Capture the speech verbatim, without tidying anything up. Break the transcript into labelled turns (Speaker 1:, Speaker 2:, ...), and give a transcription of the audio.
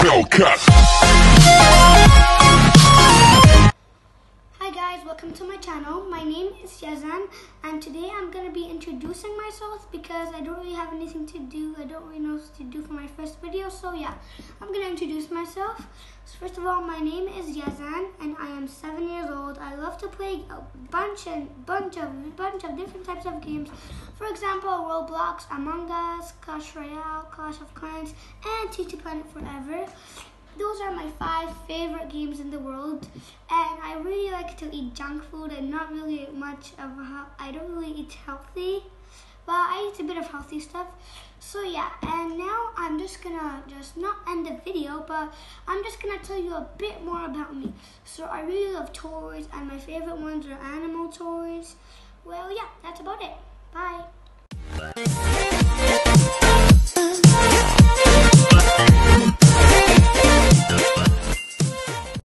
Speaker 1: Hellcat.
Speaker 2: Hi guys, welcome to my channel. My name is Yazan and today I'm going to be introducing myself because I don't really have anything to do. I don't really know what to do for my first video, so yeah, I'm going to introduce myself. So first of all, my name is Yazan and I am seven years old. I love to play a bunch and bunch of bunch of different types of games. For example, Roblox, Among Us, Clash Royale, Clash of Clans, and T T Planet Forever. Those are my five favorite games in the world, and I really like to eat junk food and not really much of a, I don't really eat healthy, but I eat a bit of healthy stuff. So yeah, and now I'm just gonna just not end the video, but I'm just gonna tell you a bit more about me. So I really love toys, and my favorite ones are animal toys. Well, yeah, that's about it. Bye.